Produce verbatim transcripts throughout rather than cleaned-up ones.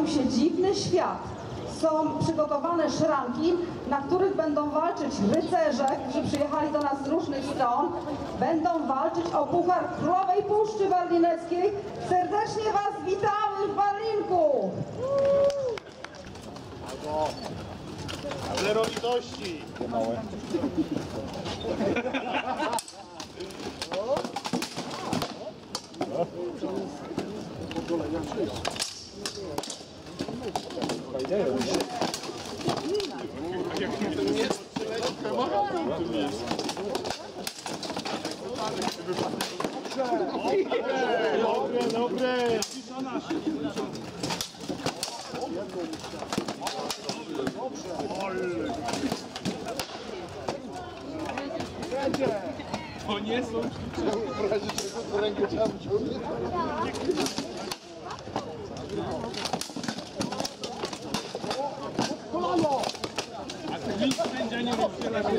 pojawił się dziwny świat. Są przygotowane szranki, na których będą walczyć rycerze, którzy przyjechali do nas z różnych stron. Będą walczyć o puchar Królowej Puszczy Barlineckiej. Serdecznie Was witamy w Barlinku! Zero litości! Małe. Dobre, dobre! To nie są w razie czego to rękę trzeba wyciągnąć. Kolano! A ty nic sędzia nie rozdziela się.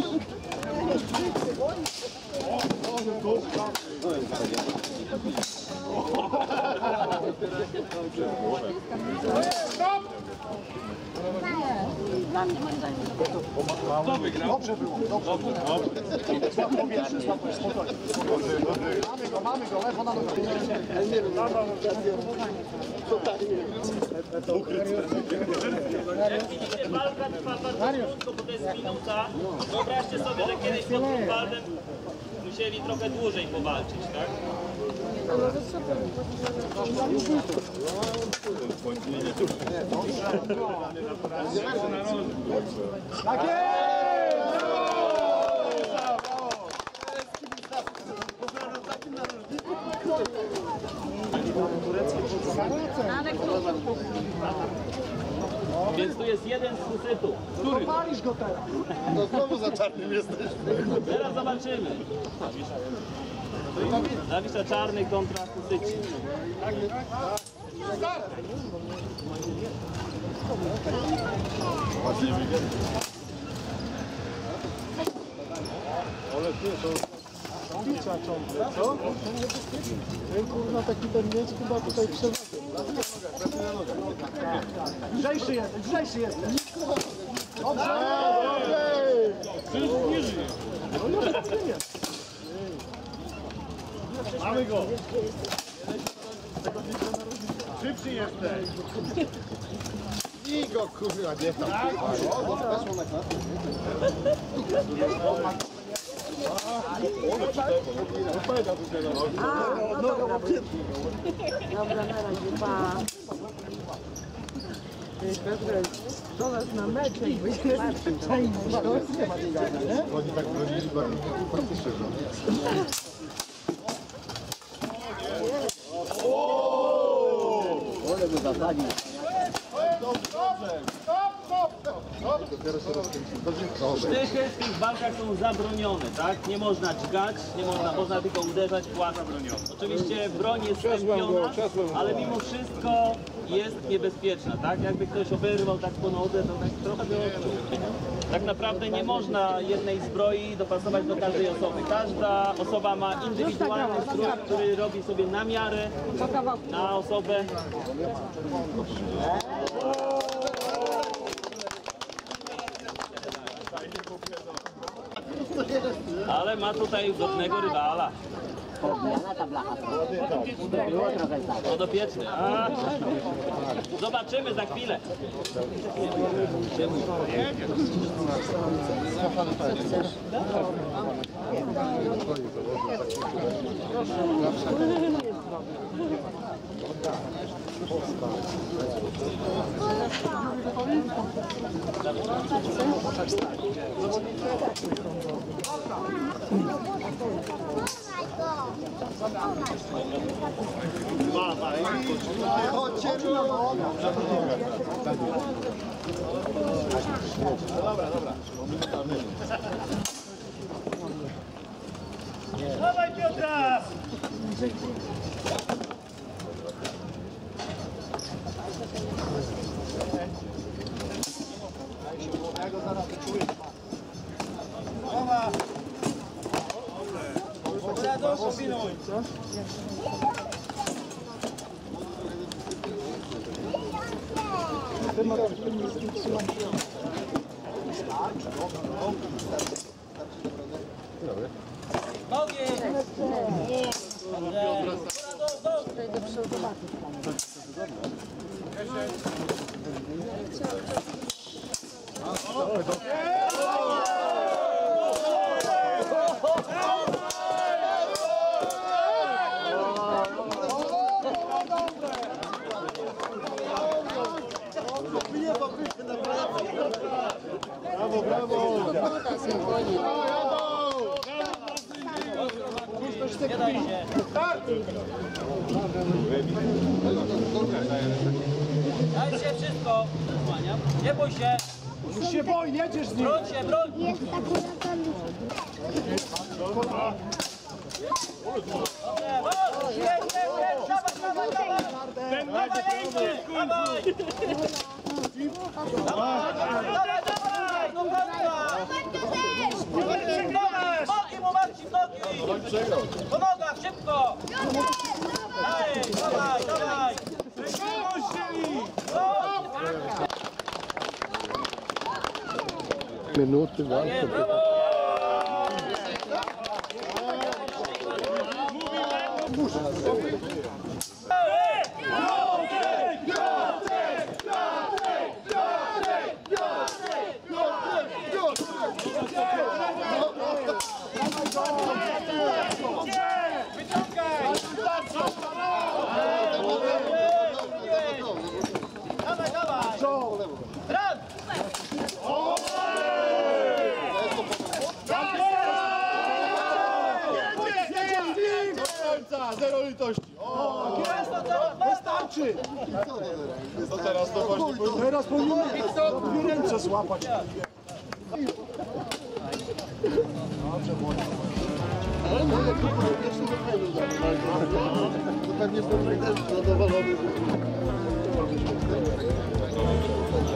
Stop! Dla mnie moim zdaniem. Kto wygrał? Dobrze było, dobrze było. Słab powietrze, słab spokojnie. Mamy go, mamy go, lewo na nogę. Jak widzicie, walka trwa bardzo krótko, bo to jest minuta. Wyobraźcie sobie, że kiedyś pod Grunwaldem musieli trochę dłużej powalczyć, tak? Tak jest! Więc tu jest jeden z kusytów. Który? Palisz go teraz. No znowu za czarnym jesteśmy. Teraz zobaczymy. Zawisza czarny kontra kusyci. Ładnie wygląda. Ale ty to... Picia ciągle, co? Ten kurwa taki ten mieć chyba tutaj przewodzi. Lżejszy jest, lżejszy jest. Dobrze! Dobrze! Nie żyje. Mamy go! Szybszy jesteś! I go kurwa, nie tam. Weszło na klatę. A, no dobra. Dobra, na razie, pa. Do nas na mecz, jakbyśmy czajni. Oni tak bronili bardzo faktycznie, że... Ole by zasadził. Dopiero się rozkręcili. W tych wszystkich walkach są zabronione, tak? Nie można dźgać, nie można, można tylko uderzać, płat zabronione. Oczywiście broń jest stępiona, ale mimo wszystko jest niebezpieczna, tak? Jakby ktoś oberwał tak po nodze, to tak trochę by odczuł. Tak naprawdę nie można jednej zbroi dopasować do każdej osoby. Każda osoba ma indywidualny strój, który robi sobie na miarę, na osobę. Ale ma tutaj godnego rywala. Podopieczny. A, zobaczymy za chwilę. Chodźcie, no! Dobra, dobra. Dawaj Piotra! Ja go zaraz wyczuję. Dobra, doszło, pilnuj. Nogi! Brawo, brawo! Nie daj się. Dajcie wszystko. Zasłaniam. Nie bój się. Już się boi, jedziesz z nim. Broń się, broń. Jest taki ratownik. Dobrze, chodź. Jedź, jedź, jedź. Dawaj, dawaj, dawaj. Dawaj, jedź, dawaj. Dawaj, dawaj, dawaj. Do końca. Nogi mu, Marcin, nogi. Po nogach, szybko. Daj, dawaj, dawaj. Minuty Nie, brawo. Dawaj, dawaj. Raz. Zero litości. Wystarczy. To teraz to właśnie Teraz powinien dwie ręce złapać. Ale no, jak to jeszcze do kraju to pewnie powinien też zadowolony.